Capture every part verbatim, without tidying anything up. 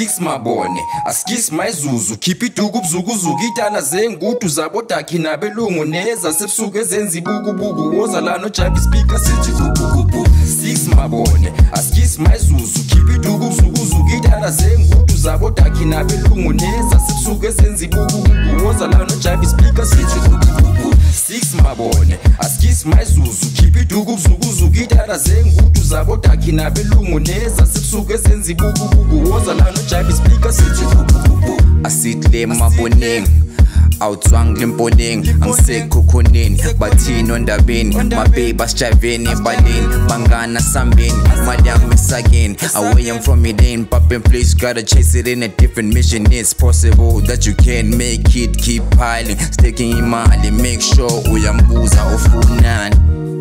six Mabone askis mayizuzu khipha iduku buzukuzuku itana zengudu zabo dakhi nabelungu neza sebusuke zenza ibukubuku woza la no jive speaker sithi kubukubu six Mabone askis mayizuzu khipha iduku buzukuzuku itana zengudu zabo dakhi nabelungu neza sebusuke zenza ibukubuku woza la no jive speaker sithi kubukubu six Mabone askis mayizuzu khipha iduku buzukuzuku itana zengudu zabo dakhi nabelungu neza sebusuke zenza ibukubuku woza la no jive speaker sithi kubukubu asihle Mabone awutswang lemponeng angisekho khoneni bathini ondabeni mababe asijaveni ebaleni bangana sambeni mali yami esakeni away I'm from it ain't popping place gotta chase it in a different mission it's possible that you can make it keep piling staking imali make sure uyambuza ufunani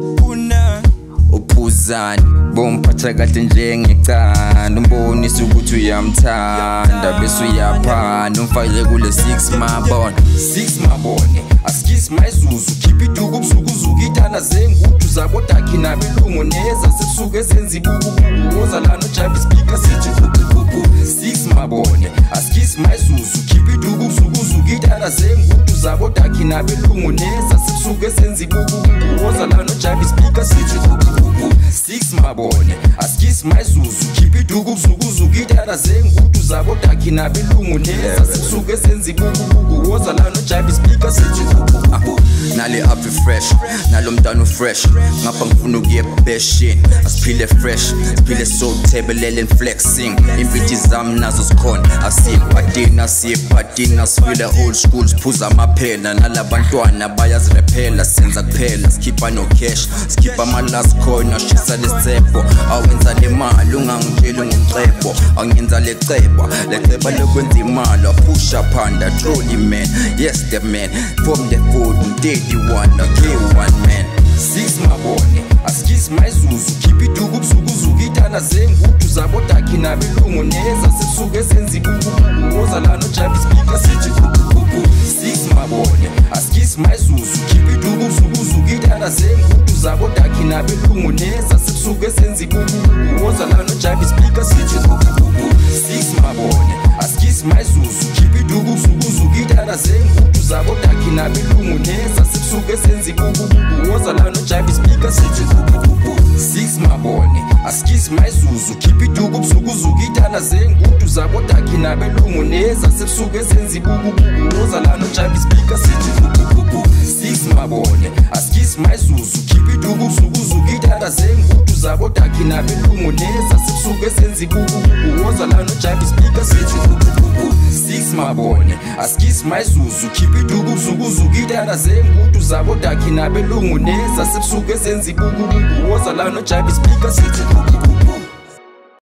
uphuzani bomphatha kahle njengecanda umbonisa ukuthi uyamthanda bese uyaphanda umfake kule six Mabone six Mabone askis mayizuzu khipha iduku buzukuzuku itana zengudu zabo dakhi nabelungu neza sebusuke zenza ibukubuku woza la no jive speaker sithi kubukubu six Mabone askis mayizuzu khipha iduku buzukuzuku itana zengudu zabo dakhi nabelungu neza sebusuke zenza ibukubuku woza la no jive speaker sithi kubukubu six Mabone askis mayizuzu khipha iduku buzukuzuku itana zengudu zabo dakhi nabelungu neza sebusuke zenza ibukubuku woza la no jive speaker sithi kubukubu nale afi fresh nalo mntana fresh ngapha ngifuna ukuye beshini asiphile fresh siphile so tebelele flexing impiti zami nazo zikhona asiphathina siphathina sifile old school siphuza amaphela nalabantwana bayazirephela senza kuphela sikhipha no cash sikhipha ama last coin ashisa lesepho awenza le mali ungangitshela ngicebo angenza leceba leceba lokwenza imali pusha phanda trolley man yes the man from the food thirty-one K one man six Mabone askis mayizuzu khipha iduku buzukuzuku itana zengudu zabo dakhi nabelungu neza sebusuke zenza ibukubuku woza la no jive speaker sithi kubukubu six Mabone askis mayizuzu khipha iduku buzukuzuku itana zengudu zabo dakhi nabelungu neza sebusuke zenza ibukubuku woza la no jive speaker sithi kubukubu six Mabone askis mayizuzu khipha iduku buzukuzuku itana zengudu zabo dakhi nabelungu neza sebusuke zenza ibukubuku woza la no jive speaker sithi kubukubu six Mabone askis mayizuzu khipha iduku buzukuzuku itana zengudu zabo dakhi nabelungu neza sebusuke zenza ibukubuku woza la no jive speaker sithi kubukubu six Mabone askis mayizuzu khipha iduku buzukuzuku itana zengudu zabo dakhi nabelungu neza sebusuke zenza ibukubuku woza la no jive speaker sithi kubukubu six Mabone askis mayizuzu khipha iduku buzukuzuku itana zengudu zabo dakhi nabelungu neza sebusuke zenza ibukubuku woza la no jive speaker sithi kubukubu